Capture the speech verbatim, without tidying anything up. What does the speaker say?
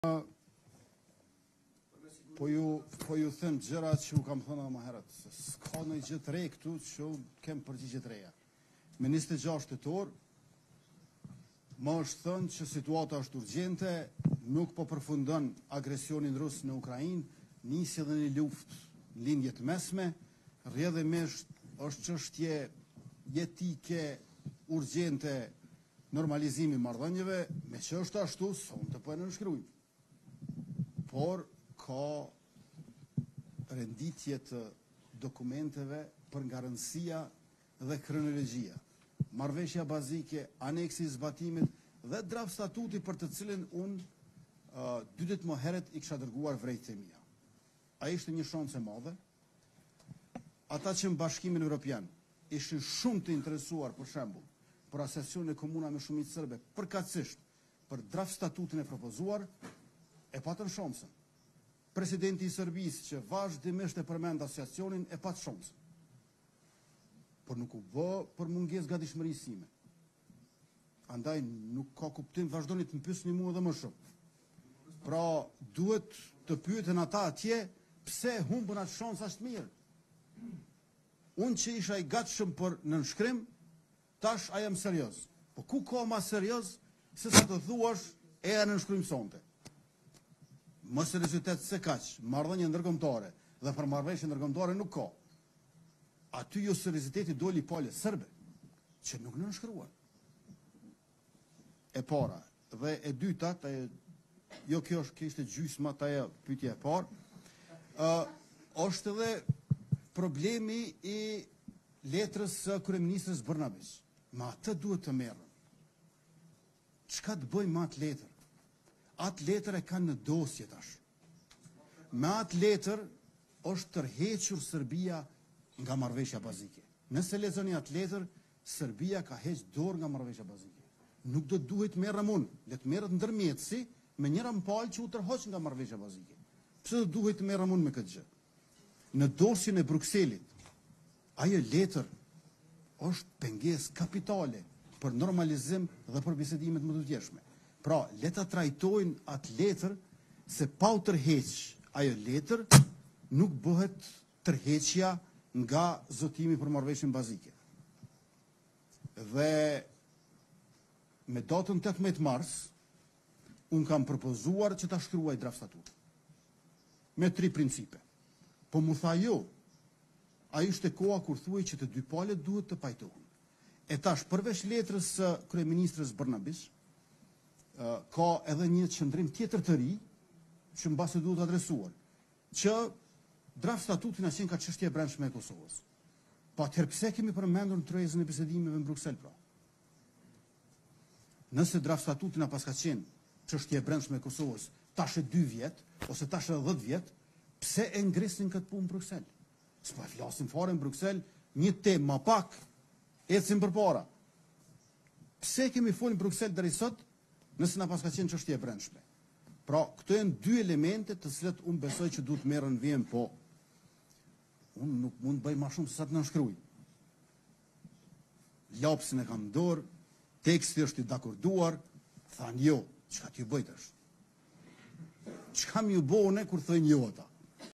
Po ju, po ju them gjërat që u kam thënë më herët, se s'ka në gjë të re këtu që kem përgjigje të reja. Me njëzet e gjashtë tetor, më është thënë që situata është urgjente, nuk po përfundon agresionin rus në Ukrainë, nisi edhe një luftë në linje të mesme, rrjedhimisht është çështje jetike, urgjente, normalizimi i marrëdhënieve, me që është ashtu, sonte po e nënshkruajmë. Por ka renditje të dokumenteve për nga rëndësia dhe kronologjia. Marrëveshja bazike, aneksi i zbatimit dhe draft statuti për të cilin unë uh, dy ditë më herët i kisha dërguar vrejtët e mia. Ai ishte një shans e madhe. Ata që në Bashkimin Evropian ishin shumë të interesuar, për shembull, për asesionin e komuna me shumicë serbe, përkatësisht për draft statutin e propozuar, e patën shansën. Presidenti i Serbisë që vazhdimisht e përmend asociacionin e pat shansën. Por nuk u bë për mungesë gatishmërisë sime. Andaj nuk ka kuptim, vazhdoni të më pyesni mua edhe më shumë. Pra duhet të pyeten ata atje pse humbën atë shansë aq të mirë. Unë që isha i gatshëm për nënshkrim, tash a jam serioz. Po ku ka ma serioz se sa të thuash e a nënshkrim sonte. Më seriozitet se kaq, marrëdhënie ndërkombëtare dhe për marrëveshje ndërkombëtare nuk ka. Aty jo serioziteti doli palë serbe, që nuk nënshkruan. E para, dhe e dyta, të, jo kjo është kishte gjysma të ajo pyetja e parë, uh, është edhe problemi i letrës së kryeministrës Brnabić. Ma atë duhet të merrem. Çka të bëjmë me atë letër? Atë letër e kanë në dosje tash. Me atë letër është tërhequr Serbia nga marrëveshja bazike. Nëse lexoni atë letër, Serbia ka hequr dorë nga marrëveshja bazike. Nuk do duhet merrem unë, le të merret ndërmjetësi me njëra palë që u tërhoq nga marrëveshja bazike. Pse do duhet të merrem unë me këtë gjë? Në dosjen e Brukselit, ajo letër është pengesë kapitale për normalizim dhe për bisedimet më të vjetshme. Pra, le ta trajtojnë atë letër se pa u tërheq ajo letër, nuk bëhet tërheqja nga zotimi për marrëveshjen bazike. Dhe me datën tetëmbëdhjetë mars, unë kam propozuar që ta shkruaj draft statut. Me tri principe. Po mu tha jo, a ishte koha kur thuaj që të dy palët duhet të pajtohen. E tash, përveç letrës së kryeministrës Brnabić, ka edhe një qëndrim tjetër të ri që mbase duhet adresuar, që draft statutin asnjë ka çështje e brendshme e Kosovës. Po atëherë pse kemi përmendur në trezën e bisedimeve në Bruksel pra? Nëse draft statutin pas ka qenë çështje e brendshme e Kosovës, tash e dy vjet ose tash e dhjetë vjet, pse e ngrisin këtë punë në Bruksel? S'po e flasim fare në Bruksel, një temë më pak ecim përpara. Pse kemi folur në Bruksel deri sot? Nëse na pas ka qenë çështje e brendshme. Pra, këto janë dy elemente të cilët unë besoj që duhet merren vjen, po unë nuk mund të bëj më shumë se sa të nënshkruaj. Lapsin e kam dorë, teksti është i dakorduar, thanë jo, çka t'ju bëj tash? Çka më ju bëu ne kur thënë jo ata?